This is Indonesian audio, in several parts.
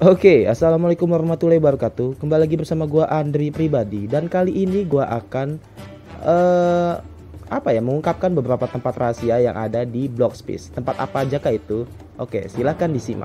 Oke, assalamualaikum warahmatullahi wabarakatuh. Kembali lagi bersama gua Andri Pribadi dan kali ini gua akan eh mengungkapkan beberapa tempat rahasia yang ada di Bloxspace. Tempat apa aja kah itu? Oke, silahkan disimak.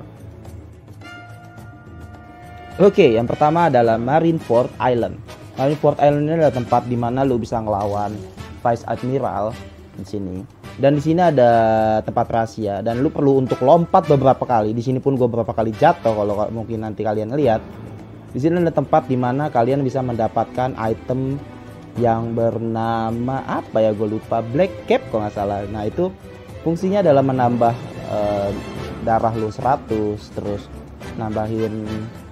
Oke, yang pertama adalah Marineford Island. Marineford Island ini adalah tempat di mana lu bisa ngelawan Vice Admiral di sini. Dan di sini ada tempat rahasia dan lu perlu untuk lompat beberapa kali. Di sini pun gue beberapa kali jatuh kalau mungkin nanti kalian lihat. Di sini ada tempat di mana kalian bisa mendapatkan item yang bernama apa ya, gue lupa, Black Cap kalau nggak salah. Nah itu fungsinya adalah menambah darah lu 100, terus nambahin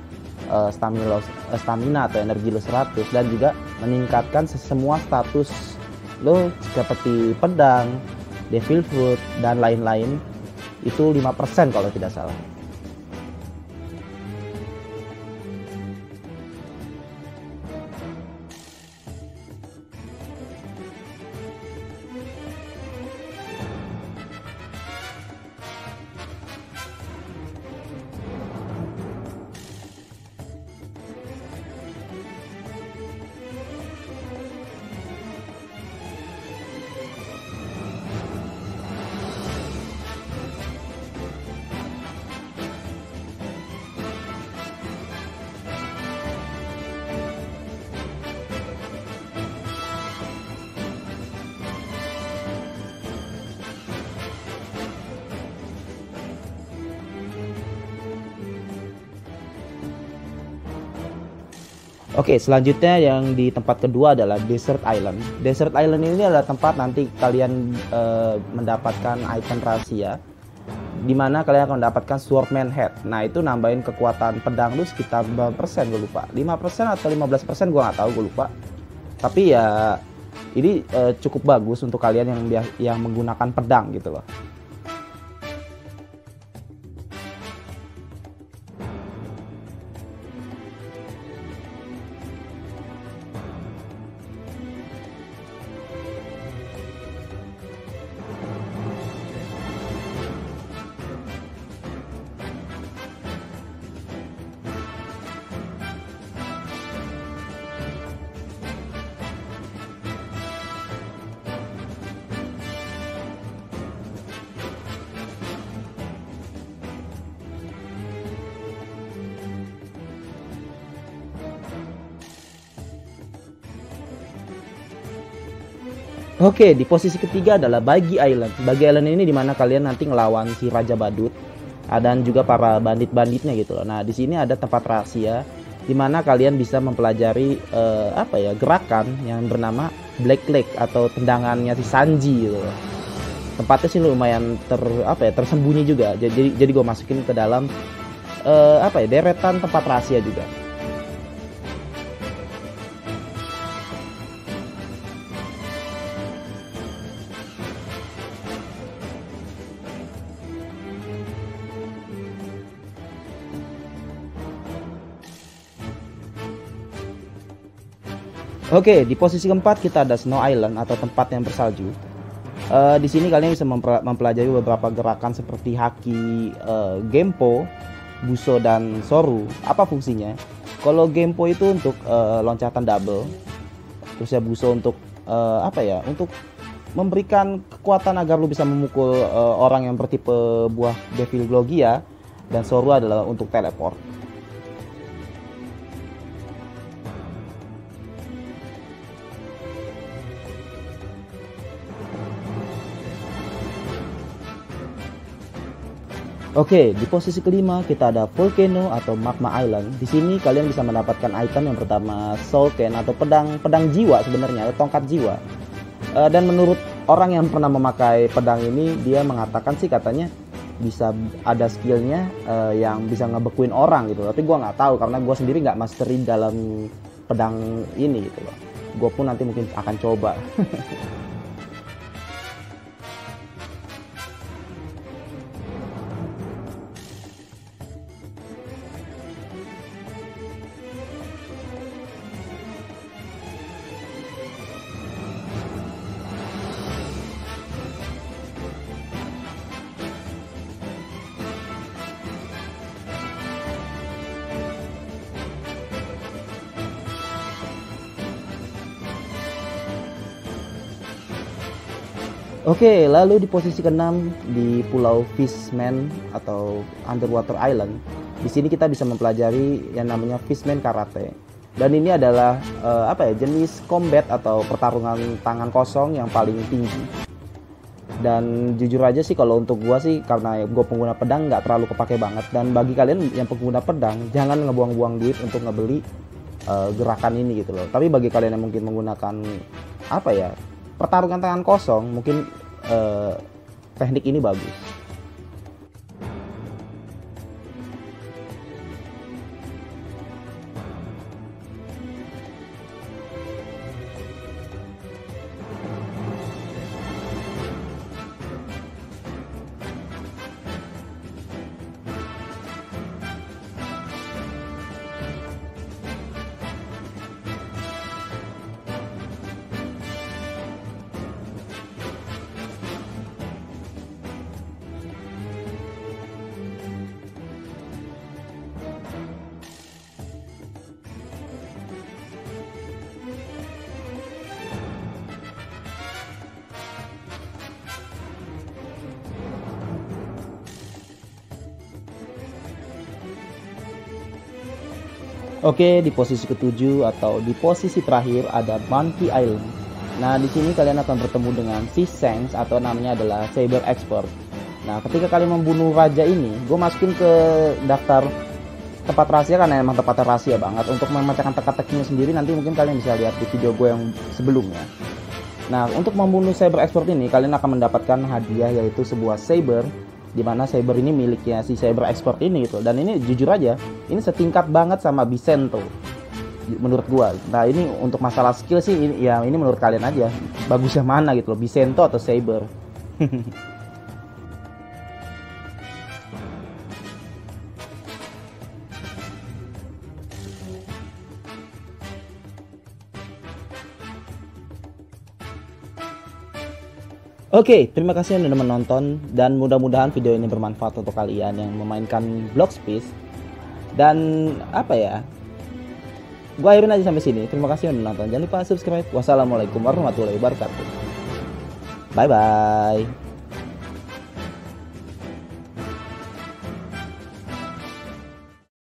stamina atau energi lo 100, dan juga meningkatkan semua status lo seperti pedang, devil fruit dan lain-lain itu 5% kalau tidak salah. Oke, selanjutnya yang di tempat kedua adalah Desert Island. Desert Island ini adalah tempat nanti kalian mendapatkan item rahasia, dimana kalian akan mendapatkan Swordman Head. Nah itu nambahin kekuatan pedang lu sekitar berapa persen, gue lupa, 5% atau 15%, gue nggak tahu, gue lupa. Tapi ya ini cukup bagus untuk kalian yang menggunakan pedang gitu loh. Oke, di posisi ketiga adalah Bagi Island. Bagi Island ini dimana kalian nanti ngelawan si Raja Badut dan juga para bandit-banditnya gitu loh. Nah, di sini ada tempat rahasia dimana kalian bisa mempelajari gerakan yang bernama Black Leg atau tendangannya si Sanji gitu loh. Tempatnya sih lumayan tersembunyi juga. Jadi gue masukin ke dalam deretan tempat rahasia juga. Oke, di posisi keempat kita ada Snow Island atau tempat yang bersalju. Di sini kalian bisa mempelajari beberapa gerakan seperti haki, Genpo, Buso dan Soru. Apa fungsinya? Kalau Genpo itu untuk loncatan double, terus ya Buso untuk untuk memberikan kekuatan agar lu bisa memukul orang yang bertipe buah Devil Logia, dan Soru adalah untuk teleport. Oke, di posisi kelima kita ada Volcano atau Magma Island. Di sini kalian bisa mendapatkan item yang pertama Soul Can atau pedang jiwa sebenarnya, atau tongkat jiwa. Dan menurut orang yang pernah memakai pedang ini, dia mengatakan sih katanya bisa ada skillnya yang bisa ngebekuin orang gitu. Tapi gue nggak tahu karena gue sendiri nggak mastery dalam pedang ini gitu loh. Gue pun nanti mungkin akan coba. Oke, lalu di posisi keenam di Pulau Fishman atau Underwater Island. Di sini kita bisa mempelajari yang namanya Fishman Karate. Dan ini adalah jenis combat atau pertarungan tangan kosong yang paling tinggi. Dan jujur aja sih kalau untuk gua sih, karena gua pengguna pedang nggak terlalu kepake banget. Dan bagi kalian yang pengguna pedang, jangan ngebuang-buang duit untuk ngebeli gerakan ini gitu loh. Tapi bagi kalian yang mungkin menggunakan pertarungan tangan kosong, mungkin teknik ini bagus. Oke, di posisi ketujuh atau di posisi terakhir ada Monkey Island. Nah, di sini kalian akan bertemu dengan si Shanks atau namanya adalah Saber Expert. Nah, ketika kalian membunuh raja ini, gue masukin ke daftar tempat rahasia karena emang tempat rahasia banget. Untuk memecahkan teka-tekinya sendiri nanti mungkin kalian bisa lihat di video gue yang sebelumnya. Nah, untuk membunuh Saber Expert ini kalian akan mendapatkan hadiah, yaitu sebuah saber, dimana saber ini miliknya si Saber Expert ini gitu. Dan ini jujur aja, ini setingkat banget sama Bisento menurut gua. Nah, ini untuk masalah skill sih ini menurut kalian aja bagusnya mana gitu loh, Bisento atau Saber. Oke, terima kasih yang sudah menonton dan mudah-mudahan video ini bermanfaat untuk kalian yang memainkan Blox Peace. Dan gue akhirin aja sampai sini. Terima kasih yang sudah menonton. Jangan lupa subscribe. Wassalamualaikum warahmatullahi wabarakatuh. Bye bye.